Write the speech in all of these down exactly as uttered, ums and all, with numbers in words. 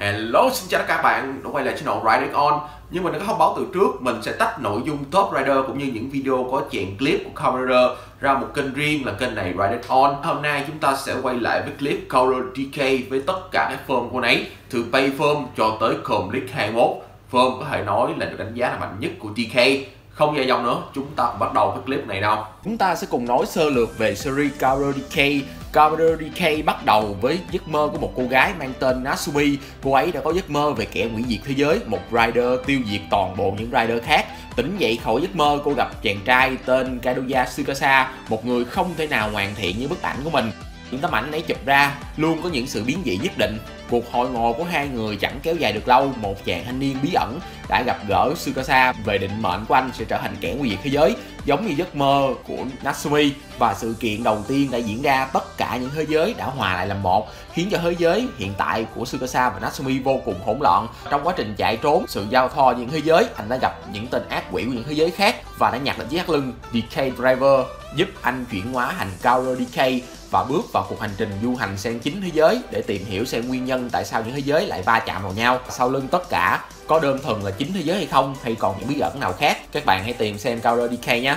Hello, xin chào tất cả các bạn đã quay lại channel Riding On. Như mình đã có thông báo từ trước, mình sẽ tách nội dung Top Rider cũng như những video có chèn clip của Cowrider ra một kênh riêng là kênh này Riding On. Hôm nay chúng ta sẽ quay lại với clip Cowrider đê ca với tất cả các form của nấy, từ Pay Form cho tới Complete hai mươi mốt. Form có thể nói là được đánh giá là mạnh nhất của đê ca. Không dài dòng nữa, chúng ta cùng bắt đầu với clip này nào. Chúng ta sẽ cùng nói sơ lược về series Cowrider đê ca. Cowrider đê ca bắt đầu với giấc mơ của một cô gái mang tên Natsumi. Cô ấy đã có giấc mơ về kẻ hủy diệt thế giới, một rider tiêu diệt toàn bộ những rider khác. Tỉnh dậy khỏi giấc mơ, cô gặp chàng trai tên Kadoya Tsukasa, một người không thể nào hoàn thiện như bức ảnh của mình. Những tấm ảnh ấy chụp ra luôn có những sự biến dị nhất định. Cuộc hội ngộ của hai người chẳng kéo dài được lâu. Một chàng thanh niên bí ẩn đã gặp gỡ Tsukasa về định mệnh của anh sẽ trở thành kẻ hủy diệt thế giới, giống như giấc mơ của Natsumi. Và sự kiện đầu tiên đã diễn ra, tất cả những thế giới đã hòa lại làm một, khiến cho thế giới hiện tại của Tsukasa và Natsumi vô cùng hỗn loạn. Trong quá trình chạy trốn, sự giao thoa những thế giới, anh đã gặp những tên ác quỷ của những thế giới khác và đã nhặt được chiếc thắt lưng đê ca Driver, giúp anh chuyển hóa thành Cowrider đê ca và bước vào cuộc hành trình du hành sang chính thế giới để tìm hiểu xem nguyên nhân tại sao những thế giới lại va chạm vào nhau. Sau lưng tất cả có đơn thuần là chính thế giới hay không, hay còn những bí ẩn nào khác? Các bạn hãy tìm xem Cowrider đê ca nhé.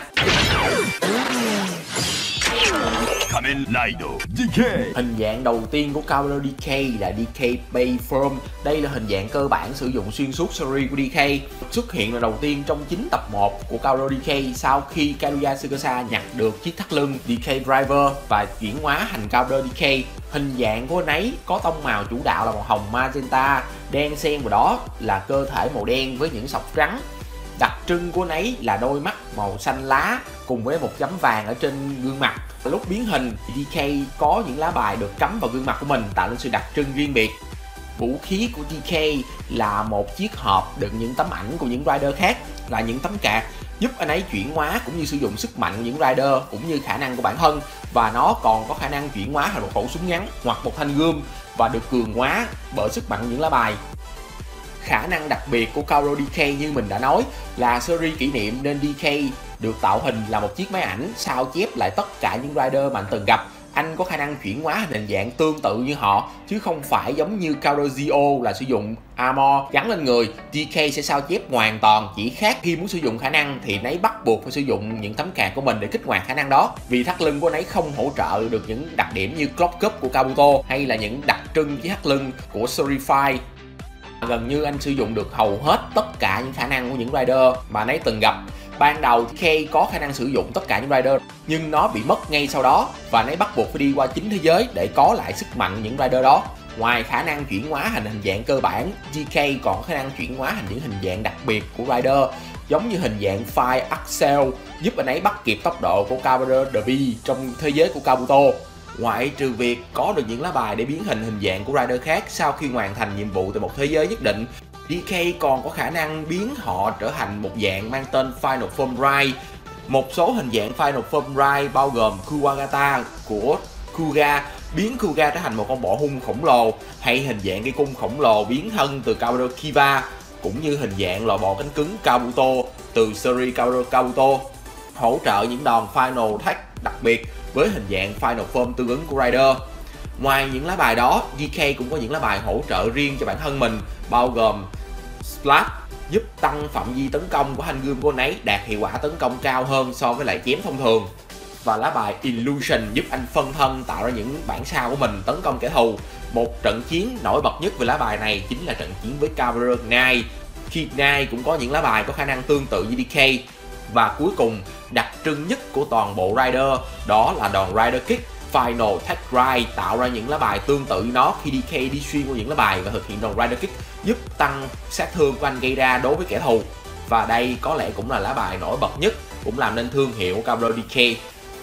Hình dạng đầu tiên của Cowrider đê ca là đê ca Pay Form. Đây là hình dạng cơ bản sử dụng xuyên suốt series của đê ca. Xuất hiện lần đầu tiên trong chính tập một của Cowrider đê ca sau khi Kadoya Tsukasa nhặt được chiếc thắt lưng đê ca Driver và chuyển hóa thành Cowrider đê ca. Hình dạng của anh ấy có tông màu chủ đạo là màu hồng magenta, đen xen vào đó là cơ thể màu đen với những sọc trắng. Đặc trưng của anh ấy là đôi mắt màu xanh lá cùng với một chấm vàng ở trên gương mặt. Lúc biến hình, đê ca có những lá bài được cắm vào gương mặt của mình tạo nên sự đặc trưng riêng biệt. Vũ khí của đê ca là một chiếc hộp đựng những tấm ảnh của những rider khác, là những tấm card giúp anh ấy chuyển hóa cũng như sử dụng sức mạnh của những rider cũng như khả năng của bản thân. Và nó còn có khả năng chuyển hóa thành một khẩu súng ngắn hoặc một thanh gươm và được cường hóa bởi sức mạnh của những lá bài. Khả năng đặc biệt của Cowrider đê ca như mình đã nói là series kỷ niệm nên đê ca được tạo hình là một chiếc máy ảnh sao chép lại tất cả những rider mà anh từng gặp. Anh có khả năng chuyển hóa hình dạng tương tự như họ chứ không phải giống như Cowrider Zio là sử dụng armor gắn lên người. đê ca sẽ sao chép hoàn toàn, chỉ khác khi muốn sử dụng khả năng thì nấy bắt buộc phải sử dụng những tấm card của mình để kích hoạt khả năng đó. Vì thắt lưng của nấy không hỗ trợ được những đặc điểm như Clock Cup của Kabuto hay là những đặc trưng với thắt lưng của Series năm. Gần như anh sử dụng được hầu hết tất cả những khả năng của những rider mà nấy từng gặp. Ban đầu đê ca có khả năng sử dụng tất cả những rider nhưng nó bị mất ngay sau đó và nấy bắt buộc phải đi qua chính thế giới để có lại sức mạnh của những rider đó. Ngoài khả năng chuyển hóa thành hình dạng cơ bản, đê ca còn có khả năng chuyển hóa thành những hình dạng đặc biệt của rider, giống như hình dạng Fire Axel giúp anh ấy bắt kịp tốc độ của Cowrider đê bê trong thế giới của Kabuto. Ngoại trừ việc có được những lá bài để biến hình hình dạng của rider khác sau khi hoàn thành nhiệm vụ tại một thế giới nhất định, đê ca còn có khả năng biến họ trở thành một dạng mang tên Final Form Rai. Một số hình dạng Final Form Rai bao gồm Kuwagata của Kuga biến Kuga trở thành một con bọ hung khổng lồ, hay hình dạng cây cung khổng lồ biến thân từ Cowrider Kiva, cũng như hình dạng loài bọ cánh cứng Kabuto từ series Cowrider Kabuto, hỗ trợ những đòn Final Attack đặc biệt với hình dạng Final Form tương ứng của rider. Ngoài những lá bài đó, đê ca cũng có những lá bài hỗ trợ riêng cho bản thân mình, bao gồm Splash giúp tăng phạm vi tấn công của thanh gươm của anh ấy đạt hiệu quả tấn công cao hơn so với lại chém thông thường, và lá bài Illusion giúp anh phân thân tạo ra những bản sao của mình tấn công kẻ thù. Một trận chiến nổi bật nhất về lá bài này chính là trận chiến với Cowrider Knight, khi Knight cũng có những lá bài có khả năng tương tự như đê ca. Và cuối cùng, đặc trưng nhất của toàn bộ rider đó là đòn Rider Kick Final Attack Rai, tạo ra những lá bài tương tự nó khi đê ca đi xuyên qua những lá bài và thực hiện đòn Rider Kick giúp tăng sát thương của anh gây ra đối với kẻ thù. Và đây có lẽ cũng là lá bài nổi bật nhất, cũng làm nên thương hiệu của Cowrider đê ca.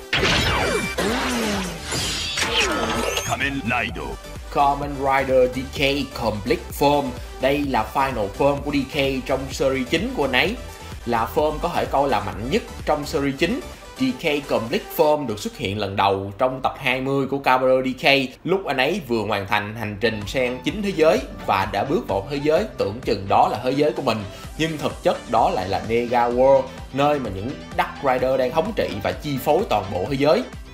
Kamen Rider đê ca Complete Form. Đây là Final Form của đê ca trong series chính của anh ấy, là form có thể coi là mạnh nhất trong series chính. đê ca Complete Form được xuất hiện lần đầu trong tập hai mươi của Cowrider đê ca lúc anh ấy vừa hoàn thành hành trình sang chính thế giới và đã bước vào thế giới tưởng chừng đó là thế giới của mình, nhưng thực chất đó lại là Nega World, nơi mà những Dark Rider đang thống trị và chi phối toàn bộ thế giới.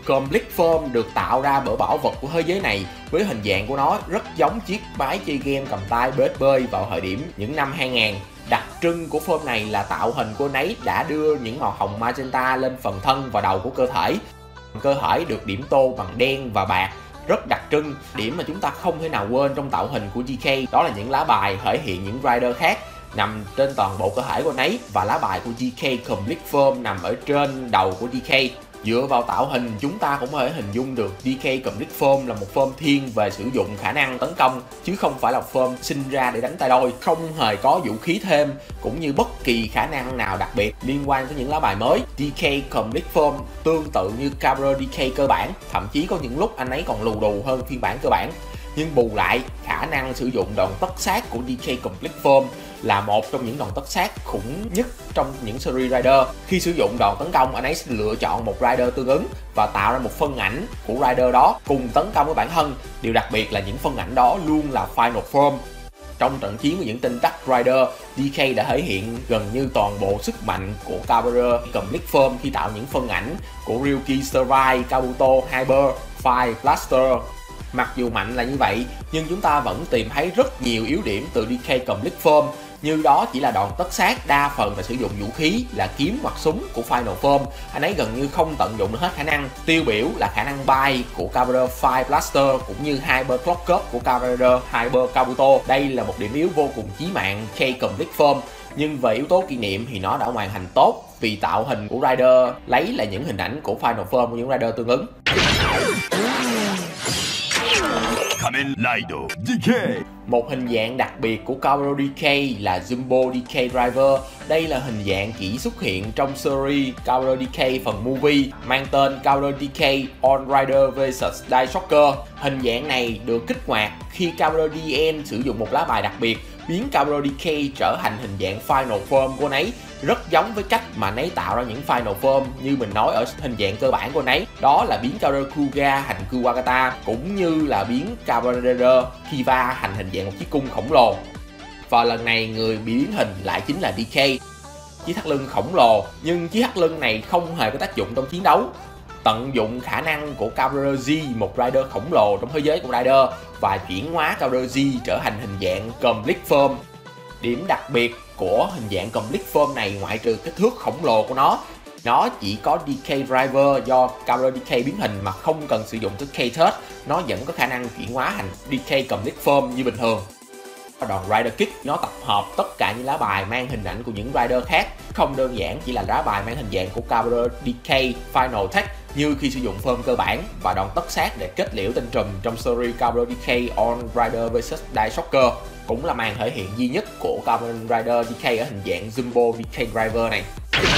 Complete Form được tạo ra bởi bảo vật của thế giới này, với hình dạng của nó rất giống chiếc máy chơi game cầm tay bết bơi vào thời điểm những năm hai nghìn. Đặc trưng của form này là tạo hình của nấy đã đưa những màu hồng magenta lên phần thân và đầu của cơ thể. Cơ thể được điểm tô bằng đen và bạc, rất đặc trưng. Điểm mà chúng ta không thể nào quên trong tạo hình của đê ca đó là những lá bài thể hiện những rider khác nằm trên toàn bộ cơ thể của nấy, và lá bài của đê ca Complete Form nằm ở trên đầu của đê ca. Dựa vào tạo hình, chúng ta cũng có thể hình dung được đê ca Complete Form là một form thiên về sử dụng khả năng tấn công, chứ không phải là form sinh ra để đánh tay đôi, không hề có vũ khí thêm cũng như bất kỳ khả năng nào đặc biệt liên quan tới những lá bài mới. đê ca Complete Form tương tự như Caballeros đê ca cơ bản, thậm chí có những lúc anh ấy còn lù đù hơn phiên bản cơ bản. Nhưng bù lại, khả năng sử dụng đòn tất sát của đê ca Complete Form là một trong những đòn tất sát khủng nhất trong những series Rider. Khi sử dụng đòn tấn công, anh ấy sẽ lựa chọn một Rider tương ứng và tạo ra một phân ảnh của Rider đó cùng tấn công với bản thân. Điều đặc biệt là những phân ảnh đó luôn là Final Form. Trong trận chiến của những tên Dark Rider, đê ca đã thể hiện gần như toàn bộ sức mạnh của Caballeros Complete Form khi tạo những phân ảnh của Ryuki Stervai, Kabuto, Hyper, Fire, Blaster. Mặc dù mạnh là như vậy, nhưng chúng ta vẫn tìm thấy rất nhiều yếu điểm từ đê ca Complete Form, như đó chỉ là đòn tất sát, đa phần là sử dụng vũ khí là kiếm hoặc súng của Final Form. Anh ấy gần như không tận dụng được hết khả năng. Tiêu biểu là khả năng bay của Caballeros Fire Blaster cũng như Hyper Clock Cup của Caballeros Hyper Kabuto. Đây là một điểm yếu vô cùng chí mạng đê ca Complete Form, nhưng về yếu tố kỷ niệm thì nó đã hoàn thành tốt vì tạo hình của Rider lấy là những hình ảnh của Final Form của những Rider tương ứng. Một hình dạng đặc biệt của Caballeros đê ca là Jumbo đê ca Driver. Đây là hình dạng chỉ xuất hiện trong series Caballeros đê ca phần movie mang tên Caballeros đê ca On Rider versus Die Shocker. Hình dạng này được kích hoạt khi Caballeros đê en sử dụng một lá bài đặc biệt biến Caballeros đê ca trở thành hình dạng Final Form của nấy, rất giống với cách mà nấy tạo ra những Final Form như mình nói ở hình dạng cơ bản của nấy, đó là biến Caballeros Kuga thành Kuwagata cũng như là biến Caballeros Kiva thành hình dạng một chiếc cung khổng lồ. Và lần này người bị biến hình lại chính là đê ca, chiếc thắt lưng khổng lồ, nhưng chiếc thắt lưng này không hề có tác dụng trong chiến đấu. Tận dụng khả năng của Caballeros Z, một Rider khổng lồ trong thế giới của Rider, và chuyển hóa Caballeros Z trở thành hình dạng Complete Form. Điểm đặc biệt của hình dạng Complete Form này ngoại trừ kích thước khổng lồ của nó, nó chỉ có đê ca Driver do Caballeros đê ca biến hình mà không cần sử dụng tới K-Touch, nó vẫn có khả năng chuyển hóa thành đê ca Complete Form như bình thường. Đòn Rider Kick nó tập hợp tất cả những lá bài mang hình ảnh của những Rider khác, không đơn giản chỉ là lá bài mang hình dạng của Caballeros đê ca Final Tech như khi sử dụng form cơ bản, và đòn tất sát để kết liễu tên trùm trong series Caballeros đê ca On Rider versus Die Shocker cũng là màn thể hiện duy nhất của Kamen Rider đê ca ở hình dạng Jumbo đê ca Driver này.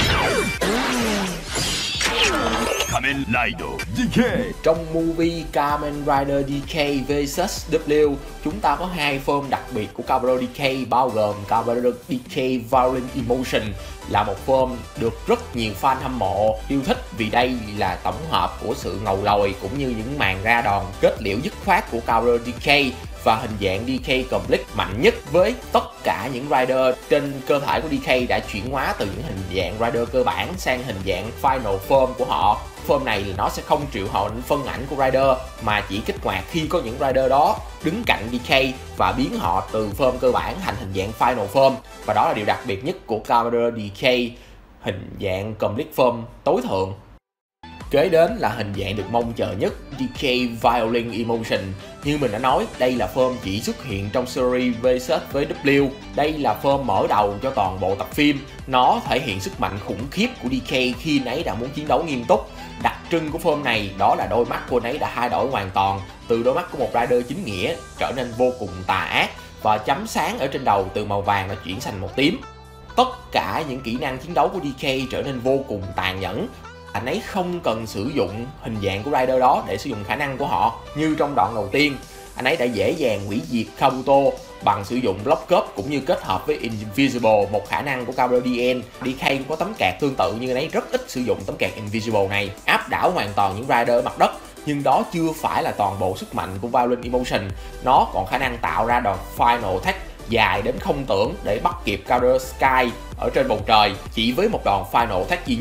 Kamen Rider đê ca. Trong movie Kamen Rider đê ca versus W, chúng ta có hai form đặc biệt của Caballeros đê ca, bao gồm Caballeros đê ca Violent Emotion là một form được rất nhiều fan hâm mộ yêu thích vì đây là tổng hợp của sự ngầu lòi cũng như những màn ra đòn kết liễu dứt khoát của Caballeros đê ca, và hình dạng đê ca Complete mạnh nhất với tất cả những Rider trên cơ thể của đê ca đã chuyển hóa từ những hình dạng Rider cơ bản sang hình dạng Final Form của họ. Form này là nó sẽ không triệu hồi phân ảnh của Rider mà chỉ kích hoạt khi có những Rider đó đứng cạnh đê ca và biến họ từ form cơ bản thành hình dạng Final Form, và đó là điều đặc biệt nhất của Caballeros đê ca hình dạng Complete Form tối thượng. Kế đến là hình dạng được mong chờ nhất, đê ca Violent Emotion. Như mình đã nói, đây là form chỉ xuất hiện trong series versus với W. Đây là form mở đầu cho toàn bộ tập phim. Nó thể hiện sức mạnh khủng khiếp của đê ca khi nấy đã muốn chiến đấu nghiêm túc. Đặc trưng của form này đó là đôi mắt của nấy đã thay đổi hoàn toàn, từ đôi mắt của một Rider chính nghĩa trở nên vô cùng tà ác, và chấm sáng ở trên đầu từ màu vàng đã chuyển thành màu tím. Tất cả những kỹ năng chiến đấu của đê ca trở nên vô cùng tàn nhẫn. Anh ấy không cần sử dụng hình dạng của Rider đó để sử dụng khả năng của họ. Như trong đoạn đầu tiên, anh ấy đã dễ dàng hủy diệt Kabuto bằng sử dụng Block Cup cũng như kết hợp với Invisible, một khả năng của Caballeros đê en. đê ca cũng có tấm kẹt tương tự nhưng anh ấy rất ít sử dụng tấm kẹt Invisible này, áp đảo hoàn toàn những Rider ở mặt đất. Nhưng đó chưa phải là toàn bộ sức mạnh của Violent Emotion, nó còn khả năng tạo ra đòn Final Attack dài đến không tưởng để bắt kịp Caballeros Sky ở trên bầu trời chỉ với một đòn Final Attack duy nhất.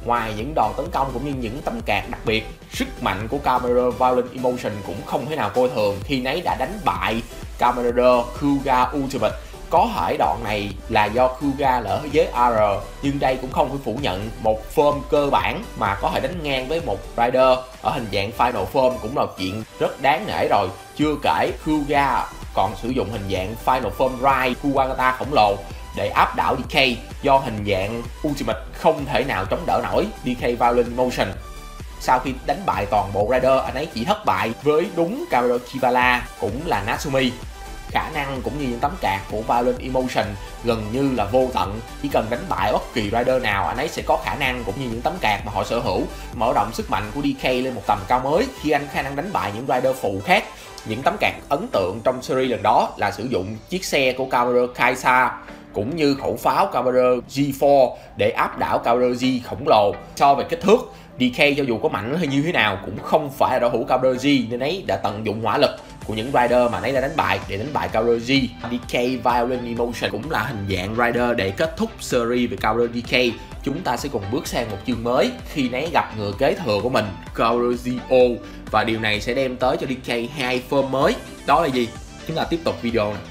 Ngoài những đòn tấn công cũng như những tấm card đặc biệt, sức mạnh của Kamen Rider Violent Emotion cũng không thể nào coi thường khi nấy đã đánh bại Kamen Rider Kuuga Ultimate. Có thể đoạn này là do Kuuga lỡ thế giới a rờ, nhưng đây cũng không phải phủ nhận một form cơ bản mà có thể đánh ngang với một Rider ở hình dạng Final Form cũng là chuyện rất đáng nể rồi. Chưa kể Kuuga còn sử dụng hình dạng Final Form Rai Kuwagata khổng lồ để áp đảo đê ca do hình dạng Ultimate không thể nào chống đỡ nổi đê ca Violent Emotion. Sau khi đánh bại toàn bộ Rider, anh ấy chỉ thất bại với đúng Kamen Rider Kivala cũng là Natsumi. Khả năng cũng như những tấm card của Violent Emotion gần như là vô tận, chỉ cần đánh bại bất kỳ Rider nào anh ấy sẽ có khả năng cũng như những tấm card mà họ sở hữu mở rộng sức mạnh của đê ca lên một tầm cao mới khi anh khả năng đánh bại những Rider phụ khác. Những tấm card ấn tượng trong series lần đó là sử dụng chiếc xe của Kamen Rider Kaisa cũng như khẩu pháo Kamen Rider G bốn để áp đảo Kamen Rider G khổng lồ. So về kích thước, đê ca cho dù có mạnh hay như thế nào cũng không phải là đối thủ Kamen Rider G, nên ấy đã tận dụng hỏa lực của những Rider mà nấy đã đánh bại để đánh bại Kamen Rider G. đê ca Violent Emotion cũng là hình dạng Rider để kết thúc series về Kamen Rider đê ca. Chúng ta sẽ cùng bước sang một chương mới khi nấy gặp người kế thừa của mình, Kamen Rider Zio, và điều này sẽ đem tới cho đê ca hai form mới. Đó là gì? Chúng ta tiếp tục video này.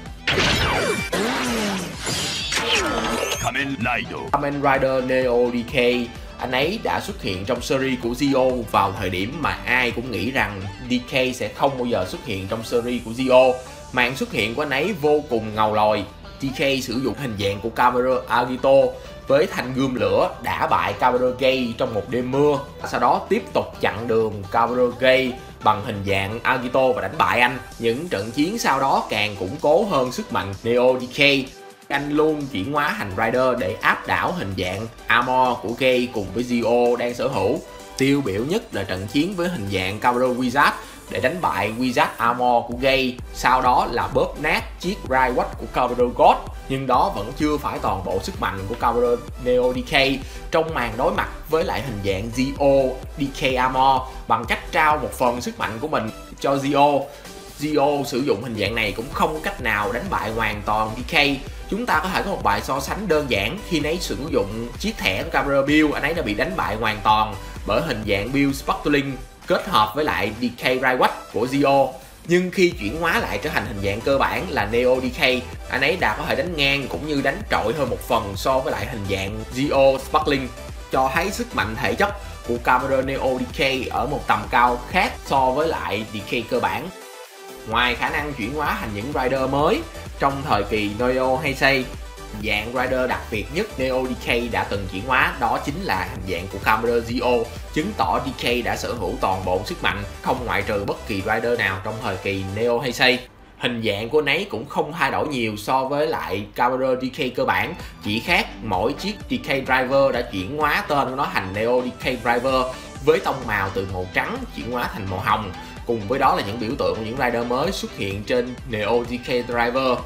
Kamen Rider Neo đê ca, anh ấy đã xuất hiện trong series của Zio vào thời điểm mà ai cũng nghĩ rằng đê ca sẽ không bao giờ xuất hiện trong series của Zio. Màn xuất hiện của anh ấy vô cùng ngầu lòi. đê ca sử dụng hình dạng của Kamen Rider Agito với thanh gươm lửa đã bại Kamen Rider Gay trong một đêm mưa. Sau đó tiếp tục chặn đường Kamen Rider Gay bằng hình dạng Agito và đánh bại anh. Những trận chiến sau đó càng củng cố hơn sức mạnh Neo đê ca. Anh luôn chuyển hóa thành Rider để áp đảo hình dạng Armor của Gay cùng với Zio đang sở hữu. Tiêu biểu nhất là trận chiến với hình dạng Kamen Rider Wizard để đánh bại Wizard Armor của Gay, sau đó là bóp nát chiếc Raiwatch của Kamen Rider God. Nhưng đó vẫn chưa phải toàn bộ sức mạnh của Kamen Rider Neo đê ca trong màn đối mặt với lại hình dạng Zio đê ca Armor bằng cách trao một phần sức mạnh của mình cho Zio. Zio sử dụng hình dạng này cũng không cách nào đánh bại hoàn toàn đê ca. Chúng ta có thể có một bài so sánh đơn giản khi nấy sử dụng chiếc thẻ của Kamen Rider Build, anh ấy đã bị đánh bại hoàn toàn bởi hình dạng Build Sparkling kết hợp với lại đê ca Raiwatch của Zio. Nhưng khi chuyển hóa lại trở thành hình dạng cơ bản là Neo đê ca, anh ấy đã có thể đánh ngang cũng như đánh trội hơn một phần so với lại hình dạng Zio Sparkling, cho thấy sức mạnh thể chất của Kamen Rider Neo đê ca ở một tầm cao khác so với lại đê ca cơ bản. Ngoài khả năng chuyển hóa thành những Rider mới trong thời kỳ Neo Heisei, dạng Rider đặc biệt nhất Neo đê ca đã từng chuyển hóa đó chính là hình dạng của Kamen Rider Zio, chứng tỏ đê ca đã sở hữu toàn bộ sức mạnh, không ngoại trừ bất kỳ Rider nào trong thời kỳ Neo Heisei. Hình dạng của nấy cũng không thay đổi nhiều so với lại Kamen Rider đê ca cơ bản, chỉ khác mỗi chiếc đê ca Driver đã chuyển hóa tên của nó thành Neo đê ca Driver với tông màu từ màu trắng chuyển hóa thành màu hồng. Cùng với đó là những biểu tượng của những Rider mới xuất hiện trên Neo đê ca Driver.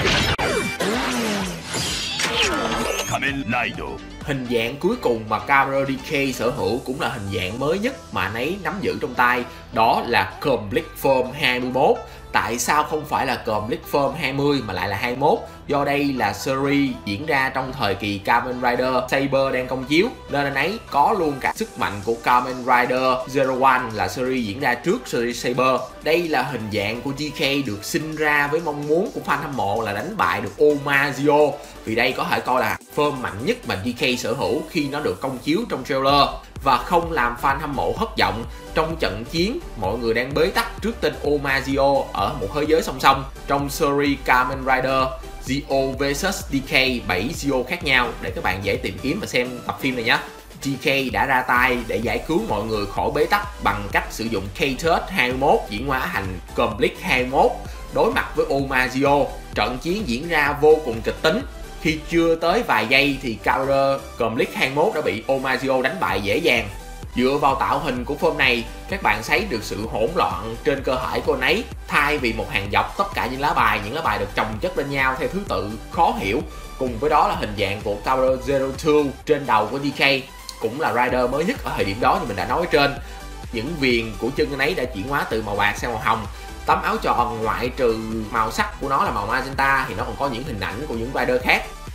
Hình dạng cuối cùng mà Kamen Rider đê ca sở hữu cũng là hình dạng mới nhất mà anh ấy nắm giữ trong tay, đó là Complete Form hai mươi mốt. Tại sao không phải là Complete Form hai mươi mà lại là hai mươi mốt? Do đây là series diễn ra trong thời kỳ Kamen Rider Saber đang công chiếu, nên anh ấy có luôn cả sức mạnh của Kamen Rider Zero One là series diễn ra trước series Saber. Đây là hình dạng của đê ca được sinh ra với mong muốn của fan hâm mộ là đánh bại được Omazio, vì đây có thể coi là form mạnh nhất mà đê ca sở hữu khi nó được công chiếu trong trailer, và không làm fan hâm mộ thất vọng. Trong trận chiến, mọi người đang bế tắc trước tên Omazio ở một thế giới song song. Trong series Kamen Rider Zio versus đê ca, bảy Zio khác nhau để các bạn dễ tìm kiếm và xem tập phim này nhé. đê ca đã ra tay để giải cứu mọi người khỏi bế tắc bằng cách sử dụng K-Turd hai mươi mốt diễn hóa thành Complete hai mươi mốt đối mặt với Omazio. Trận chiến diễn ra vô cùng kịch tính. Khi chưa tới vài giây thì Kamen Rider Complete hai mươi mốt đã bị Omazio đánh bại dễ dàng. Dựa vào tạo hình của form này, các bạn thấy được sự hỗn loạn trên cơ thể của anh ấy. Thay vì một hàng dọc tất cả những lá bài, những lá bài được chồng chất lên nhau theo thứ tự khó hiểu. Cùng với đó là hình dạng của Kamen Rider Zero hai trên đầu của đê ca, cũng là Rider mới nhất ở thời điểm đó như mình đã nói ở trên. Những viền của chân anh ấy đã chuyển hóa từ màu bạc sang màu hồng. Tấm áo tròn ngoại trừ màu sắc của nó là màu magenta thì nó còn có những hình ảnh của những Rider khác.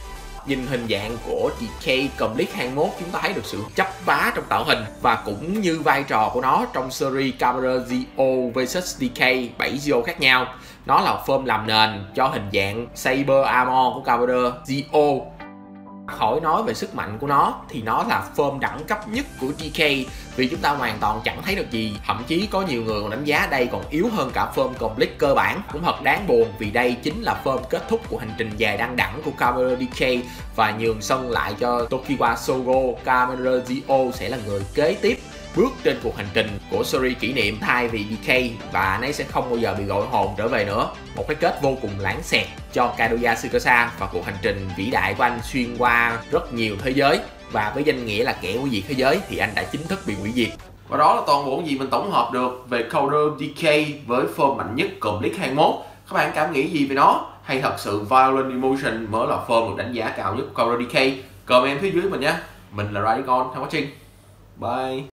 nhìn hình dạng của đê ca Complete hai mươi mốt, chúng ta thấy được sự chấp vá trong tạo hình và cũng như vai trò của nó trong series Caballero Zio versus đê ca bảy Zio khác nhau. Nó là form làm nền cho hình dạng Saber Armor của Caballero Zio. Khỏi nói về sức mạnh của nó thì nó là form đẳng cấp nhất của đê ca, vì chúng ta hoàn toàn chẳng thấy được gì. Thậm chí có nhiều người còn đánh giá đây còn yếu hơn cả form Complete cơ bản. Cũng thật đáng buồn vì đây chính là form kết thúc của hành trình dài đăng đẳng của Caballero đê ca, và nhường sân lại cho Tokiwa Sogo. Caballero Zio sẽ là người kế tiếp bước trên cuộc hành trình của series kỷ niệm thay vì đê ca, và anh ấy sẽ không bao giờ bị gọi hồn trở về nữa. Một cái kết vô cùng lãng xẹt cho Kadoya Tsukasa và cuộc hành trình vĩ đại của anh xuyên qua rất nhiều thế giới, và với danh nghĩa là kẻ hủy diệt thế giới thì anh đã chính thức bị hủy diệt. Và đó là toàn bộ gì mình tổng hợp được về Caballero đê ca với form mạnh nhất Complete hai mươi mốt. Các bạn cảm nghĩ gì về nó? Hay thật sự Violent Emotion mới là form được đánh giá cao nhất của Caballero đê ca? Comment phía dưới mình nhé. Mình là Radicon, thanks for watching. Bye.